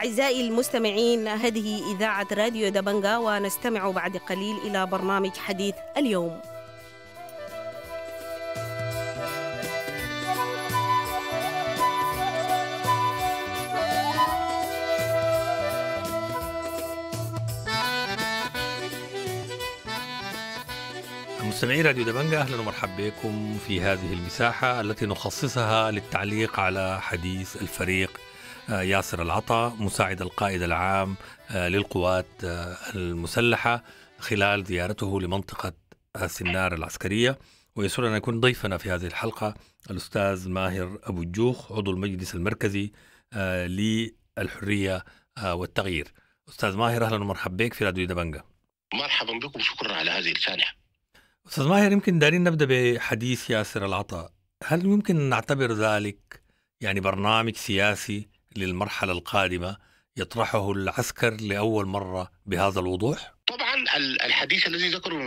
أعزائي المستمعين، هذه إذاعة راديو دبنجا، ونستمع بعد قليل إلى برنامج حديث اليوم. مستمعي راديو دبنجا، أهلا ومرحبا بكم في هذه المساحة التي نخصصها للتعليق على حديث الفريق ياسر العطا مساعد القائد العام للقوات المسلحة خلال زيارته لمنطقة سنار العسكرية. ويسرنا يكون ضيفنا في هذه الحلقة الأستاذ ماهر أبو الجوخ، عضو المجلس المركزي للحرية والتغيير. أستاذ ماهر، أهلا ومرحبا بك في راديو دبنجا. مرحبا بكم، شكرا على هذه الرسالة. أستاذ ماهر، يمكن دارين نبدأ بحديث ياسر العطا. هل يمكن نعتبر ذلك يعني برنامج سياسي للمرحلة القادمة يطرحه العسكر لأول مرة بهذا الوضوح؟ طبعا الحديث الذي ذكره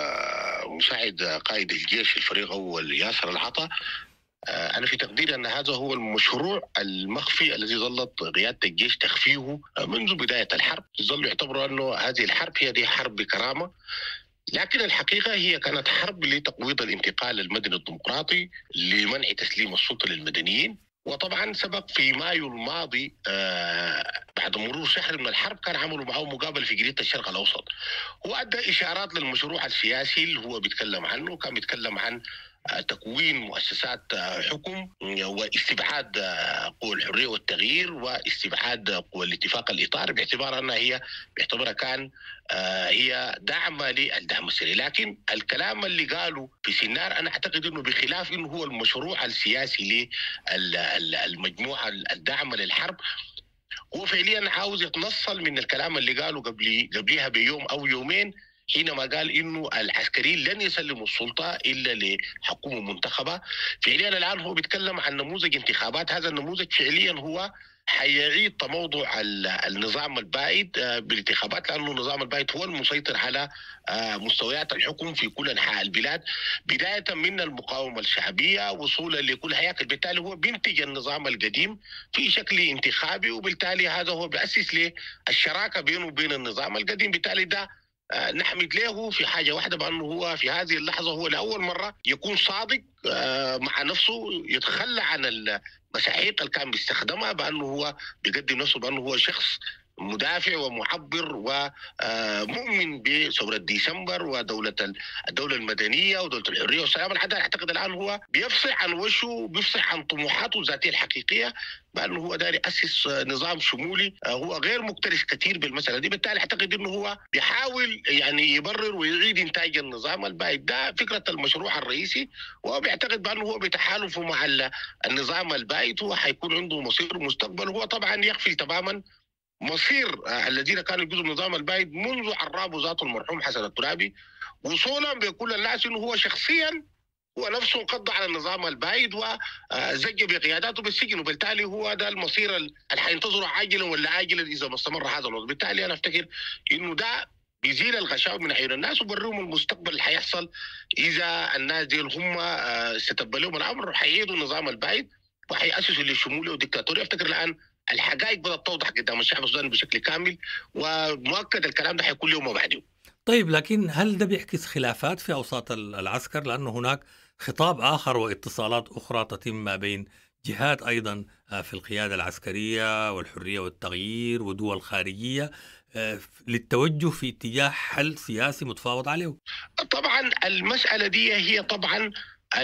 مساعد قائد الجيش الفريق أول ياسر العطا، أنا في تقديري أن هذا هو المشروع المخفي الذي ظلت قيادة الجيش تخفيه منذ بداية الحرب. ظلوا يعتبروا أنه هذه الحرب هي دي حرب بكرامة، لكن الحقيقة هي كانت حرب لتقويض الانتقال المدني الديمقراطي لمنع تسليم السلطة للمدنيين. وطبعا سبق في مايو الماضي بعد مرور شهر من الحرب كان عملوا معه مقابلة في جريدة الشرق الأوسط، وأدى إشارات للمشروع السياسي اللي هو بيتكلم عنه. كان بيتكلم عن تكوين مؤسسات حكم واستبعاد قوى الحرية والتغيير واستبعاد قوى الاتفاق الإطار، باعتبار أنها بيعتبرها كان هي دعم للدعم السري. لكن الكلام اللي قالوا في سنار أنا أعتقد أنه بخلاف أنه هو المشروع السياسي للمجموعة الداعمة للحرب، هو فعليا عاوز يتنصل من الكلام اللي قالوا قبلها بيوم أو يومين، حينما قال إنه العسكريين لن يسلموا السلطة إلا لحكومة منتخبة. فعليا الآن هو بيتكلم عن نموذج انتخابات. هذا النموذج فعليا هو حيعيد تموضع النظام البائد بالانتخابات، لأنه النظام البائد هو المسيطر على مستويات الحكم في كل أنحاء البلاد، بداية من المقاومة الشعبية وصولا لكل هياكل. بالتالي هو بينتج النظام القديم في شكل انتخابي، وبالتالي هذا هو بيأسس للشراكة بينه وبين النظام القديم. بالتالي ده نحمد له في حاجة واحدة، بأنه هو في هذه اللحظة هو لأول مرة يكون صادق مع نفسه، يتخلى عن المساحيق اللي كان بيستخدمها، بأنه هو بيقدم نفسه بأنه هو شخص مدافع ومعبر ومؤمن بثورة ديسمبر ودولة الدولة المدنية ودولة الحرية والسلام العدالة. أعتقد الآن هو بيفصح عن وشه، بيفصح عن طموحاته الذاتية الحقيقية، بأنه هو داري يأسس نظام شمولي. هو غير مكترث كثير بالمسألة دي. بالتالي أعتقد أنه هو بيحاول يعني يبرر ويعيد إنتاج النظام البائد. ده فكرة المشروع الرئيسي، وبيعتقد بأنه هو بتحالفه مع النظام البائد هو حيكون عنده مصير مستقبل. هو طبعا يغفل تماما مصير الذين كانوا يجوزوا النظام البائد منذ عرابه ذاته المرحوم حسن الترابي، وصولا بكل الناس انه هو شخصيا هو نفسه انقضى على النظام البائد وزج بقياداته بالسجن. وبالتالي هو ده المصير اللي حينتظره عاجلا ولا آجلا اذا ما استمر هذا الوضع. بالتالي انا افتكر انه ده بيزيل الغشاوة من عيون الناس وبريهم المستقبل اللي حيحصل اذا الناس دي هم ستبلغوا الامر، حيعيدوا النظام البائد وحيأسسوا للشموليه والدكتاتوريه. افتكر الان الحقائق بدأت توضح قدام الشعب السوداني بشكل كامل، ومؤكد الكلام ده حيكون يوم وبعده. طيب، لكن هل ده بيعكس خلافات في أوساط العسكر؟ لأنه هناك خطاب آخر واتصالات أخرى تتم ما بين جهات أيضا في القيادة العسكرية والحرية والتغيير ودول خارجية للتوجه في اتجاه حل سياسي متفاوض عليه. طبعا المسألة دي هي طبعا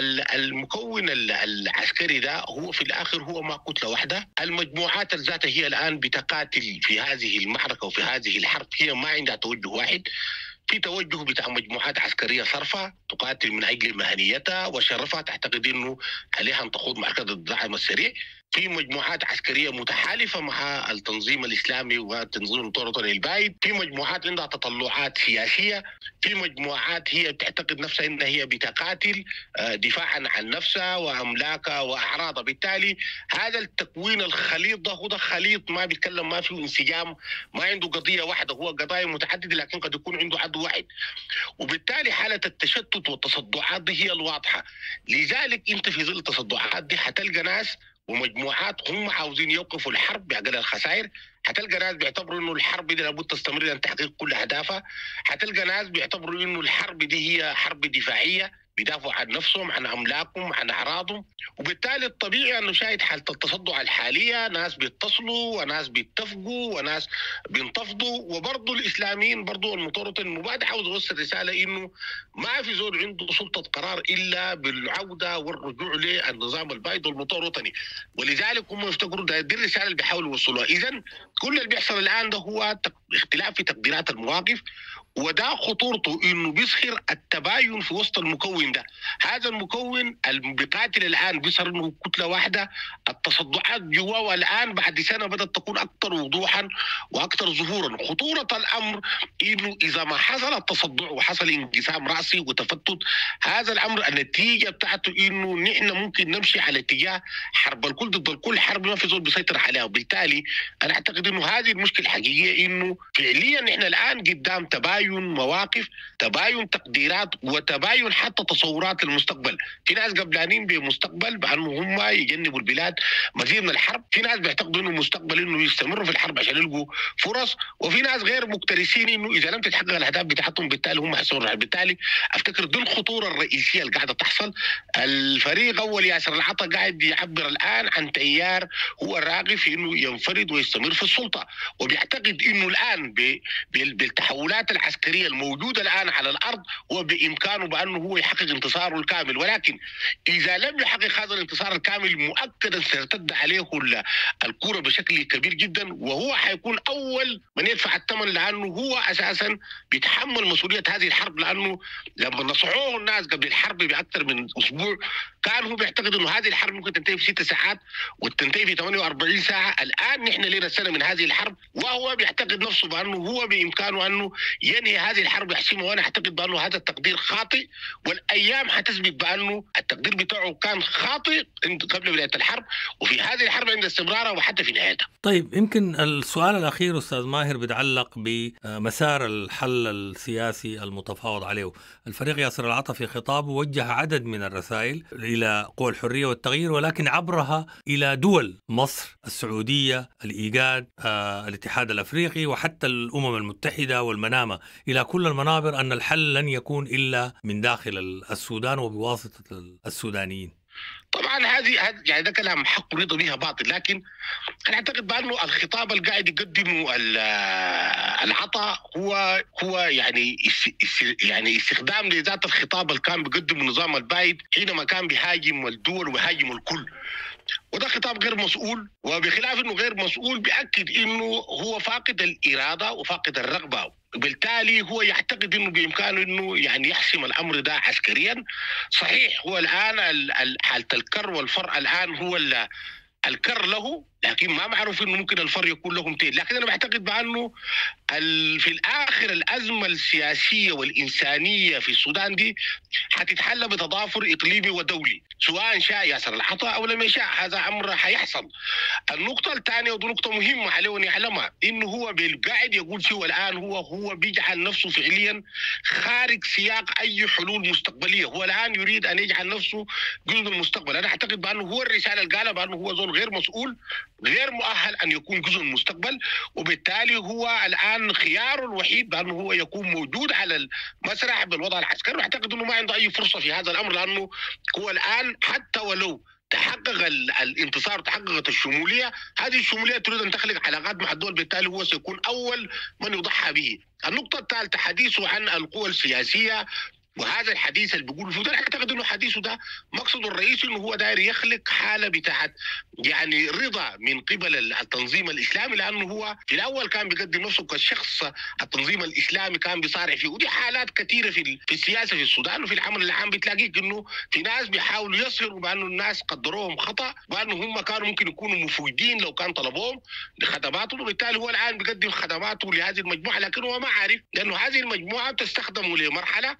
المكون العسكري ده هو في الآخر هو ما كتلة واحدة. المجموعات ذاتها هي الآن بتقاتل في هذه المعركة وفي هذه الحرب، هي ما عندها توجه واحد. في توجه بتاع مجموعات عسكرية صرفة تقاتل من أجل مهنيتها وشرفها، تعتقد أنه عليها أن تخوض معركة الدعم السريع. في مجموعات عسكرية متحالفة مع التنظيم الإسلامي وتنظيم الوطني البائد. في مجموعات عندها تطلعات سياسية. في مجموعات هي تعتقد نفسها أنها هي بتقاتل دفاعا عن نفسها وأملاكها وأعراضها. بالتالي هذا التكوين الخليط ده هو خليط ما بيتكلم، ما فيه انسجام، ما عنده قضية واحدة، هو قضايا متعددة لكن قد يكون عنده عدو واحد. وبالتالي حالة التشتت والتصدعات دي هي الواضحة. لذلك أنت في ظل التصدعات دي حتلقى ناس ومجموعات هم عاوزين يوقفوا الحرب بأقل الخسائر. حتلقى ناس بيعتبروا انه الحرب دي لابد تستمر لتحقيق كل اهدافها. حتلقى ناس بيعتبروا انه الحرب دي هي حرب دفاعيه، بيدافعوا عن نفسهم، عن املاكهم، عن اعراضهم. وبالتالي الطبيعي انه شاهد حاله التصدع الحاليه، ناس بيتصلوا وناس بيتفقوا وناس بينتفضوا. وبرضه الاسلاميين برضه المتورطين المبادئ عاوز يوصل رساله انه ما في زول عنده سلطه قرار الا بالعوده والرجوع للنظام البائد والمطور الوطني. ولذلك هم يفتكروا ده دي الرساله اللي بيحاولوا يوصلوها. اذا كل اللي بيحصل الان ده هو اختلاف في تقديرات المواقف، وده خطورته انه بيظهر التباين في وسط المكون ده. هذا المكون بيقاتل الان بيصير انه كتله واحده. التصدعات جواه الان بعد سنه بدات تكون اكثر وضوحا واكثر ظهورا. خطوره الامر انه اذا ما حصل التصدع وحصل انقسام راسي وتفتت، هذا الامر النتيجه بتاعته انه نحن ممكن نمشي على اتجاه حرب الكل ضد الكل، حرب ما في زول بيسيطر عليها. وبالتالي انا اعتقد انه هذه المشكله الحقيقيه، انه فعليا نحن الان قدام تباين مواقف، تباين تقديرات، وتباين حتى تصورات للمستقبل. في ناس قبلانين بمستقبل بانه هم يجنبوا البلاد مزيد من الحرب، في ناس بيعتقدوا انه المستقبل انه يستمروا في الحرب عشان يلقوا فرص، وفي ناس غير مكترثين انه اذا لم تتحقق الاهداف بتاعتهم بالتالي هم حيصوروا. بالتالي افتكر دي الخطوره الرئيسيه اللي قاعده تحصل. الفريق اول ياسر العطا قاعد يعبر الان عن تيار هو راغب في انه ينفرد ويستمر في السلطه، وبيعتقد انه الان بالتحولات العسكريه الموجوده الان على الارض وبامكانه بانه هو يحقق انتصاره الكامل. ولكن اذا لم يحقق هذا الانتصار الكامل مؤكدا سيرتد عليه الكره بشكل كبير جدا، وهو حيكون اول من يدفع الثمن، لانه هو اساسا بيتحمل مسؤوليه هذه الحرب. لانه لما نصحوه الناس قبل الحرب باكثر من اسبوع كان هو بيعتقد انه هذه الحرب ممكن تنتهي في 6 ساعات وتنتهي في 48 ساعه. الان نحن لنا سنه من هذه الحرب، وهو بيعتقد نفسه بانه هو بامكانه انه ينهي هذه الحرب يحسمها. وانا اعتقد بانه هذا التقدير خاطئ، والايام حتثبت بانه التقدير بتاعه كان خاطئ قبل بدايه الحرب، وفي هذه الحرب عند استمرارها وحتى في نهايتها. طيب، يمكن السؤال الاخير استاذ ماهر بيتعلق بمسار الحل السياسي المتفاوض عليه. الفريق ياسر العطا في خطابه وجه عدد من الرسائل الى قوى الحريه والتغيير، ولكن عبرها الى دول مصر، السعوديه، الايجاد، الاتحاد الافريقي، وحتى الامم المتحده والمنامه، الى كل المنابر ان الحل لن يكون الا من داخل السودان وبواسطه السودانيين. طبعا هذه يعني ده كلام حق رضا بها باطل، لكن انا اعتقد بانه الخطاب اللي قاعد يقدمه العطا هو يعني استخدام لذات الخطاب اللي كان بيقدمه النظام البايد حينما كان بيهاجم الدول ويهاجم الكل. وده خطاب غير مسؤول، وبخلاف انه غير مسؤول بيأكد انه هو فاقد الاراده وفاقد الرغبه. بالتالي هو يعتقد انه بامكانه انه يعني يحسم الامر ده عسكريا. صحيح هو الان حاله الكر والفر الان هو الكر له، لكن ما معروف انه ممكن الفر يكون له 200. لكن انا بعتقد بانه في الاخر الازمه السياسيه والانسانيه في السودان دي حتتحل بتضافر اقليمي ودولي، سواء شاء ياسر العطا او لم يشاء، هذا امر حيحصل. النقطه الثانيه ودي نقطه مهمه عليه ان يعلمها، انه هو قاعد يقول فيه الان هو بيجعل نفسه فعليا خارج سياق اي حلول مستقبليه. هو الان يريد ان يجعل نفسه جزء من المستقبل. انا اعتقد بانه هو الرساله اللي قالها بانه هو زول غير مسؤول، غير مؤهل ان يكون جزء من المستقبل، وبالتالي هو الان خياره الوحيد بانه هو يكون موجود على المسرح بالوضع العسكري. واعتقد انه ما عنده اي فرصه في هذا الامر، لانه هو الان حتى ولو تحقق الانتصار، تحققت الشموليه، هذه الشموليه تريد ان تخلق علاقات مع الدول، بالتالي هو سيكون اول من يضحى به. النقطه الثالثه حديثه عن القوى السياسيه، وهذا الحديث اللي بيقول فيه ده اعتقد انه حديثه ده مقصده الرئيسي انه هو داير يخلق حاله بتاعت يعني رضا من قبل التنظيم الاسلامي، لانه هو في الاول كان بيقدم نفسه كشخص التنظيم الاسلامي كان بيصارع فيه. ودي حالات كثيره في السياسه في السودان وفي العمل العام، بتلاقيك انه في ناس بيحاولوا يظهروا بانه الناس قدروهم خطا، بانه هم كانوا ممكن يكونوا مفيدين لو كان طلبوهم لخدماتهم، وبالتالي هو الان بيقدم خدماته لهذه المجموعه، لكن هو ما عارف لانه هذه المجموعه بتستخدمه لمرحله 2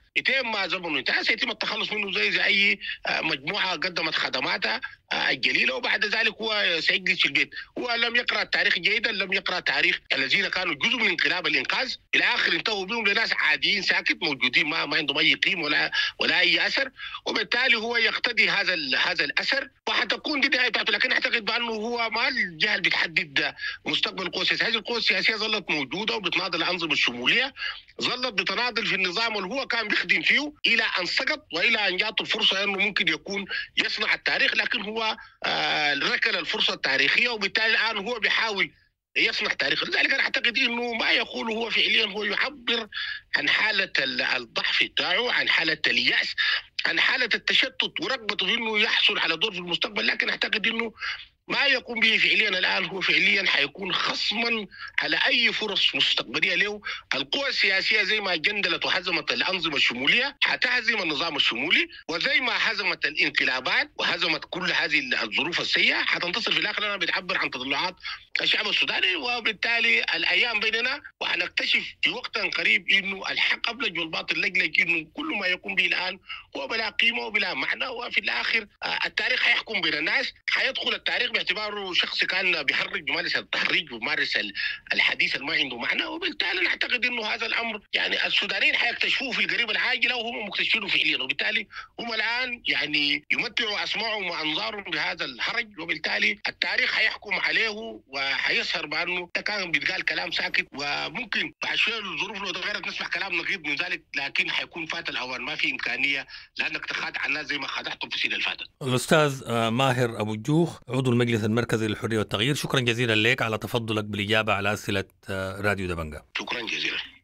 لما زمنه انتهى سيتم التخلص منه زي اي مجموعه قدمت خدماتها الجليله، وبعد ذلك هو سيجلس في البيت. هو لم يقرا التاريخ جيدا، لم يقرا تاريخ الذين كانوا جزء من انقلاب الانقاذ، في الاخر انتهوا بهم لناس عاديين ساكت موجودين ما عندهم اي قيمه ولا اي اثر، وبالتالي هو يقتضي هذا الاثر وحتكون دي نهايه بتاعته. لكن اعتقد بانه هو ما الجهه اللي بتحدد مستقبل القوى السياسيه، هذه القوى السياسيه ظلت موجوده وبتناضل الانظمه الشموليه، ظلت بتناضل في النظام اللي هو كان بيخدم فيه الى ان سقط والى ان جاءت الفرصه انه ممكن يكون يصنع التاريخ، لكن هو ركل الفرصه التاريخيه، وبالتالي الان هو بيحاول يصنع تاريخ. لذلك انا اعتقد انه ما يقوله هو فعليا هو يعبر عن حاله الضعف بتاعه، عن حاله الياس، عن حاله التشتت ورغبته في انه يحصل على دور في المستقبل. لكن اعتقد انه ما يقوم به فعليا الان هو فعليا حيكون خصما على اي فرص مستقبليه له. القوى السياسيه زي ما جندلت وهزمت الانظمه الشموليه حتهزم النظام الشمولي، وزي ما هزمت الانقلابات وهزمت كل هذه الظروف السيئه حتنتصر في الاخر. انا بتعبر عن تطلعات الشعب السوداني، وبالتالي الايام بيننا وحنكتشف في وقت قريب انه الحق ابلج والباطل لجلج، انه كل ما يقوم به الان هو بلا قيمه وبلا معنى، وفي الاخر التاريخ حيحكم بين الناس. حيدخل التاريخ باعتباره شخص كان بيحرك بيمارس التحريج وبيمارس الحديث اللي ما عنده معنى، وبالتالي نعتقد انه هذا الامر يعني السودانيين حيكتشفوه في القريب العاجل وهم مكتشفينه فعليا، وبالتالي هم الان يعني يمتعوا اسماعهم وانظارهم بهذا الحرج، وبالتالي التاريخ حيحكم عليه وحيسهر بانه ده كان بيتقال كلام ساكت، وممكن بعد شويه الظروف لو تغيرت نسمع كلام نقيض من ذلك، لكن حيكون فات الاوان، ما في امكانيه لانك تخادع الناس زي ما خدعتم في السنه اللي فاتت. الاستاذ ماهر ابو الجوخ عضو المجلس المركزي للحريه والتغيير، شكرا جزيلا لك على تفضلك بالاجابه على اسئله راديو دبنجة. شكرا جزيلا.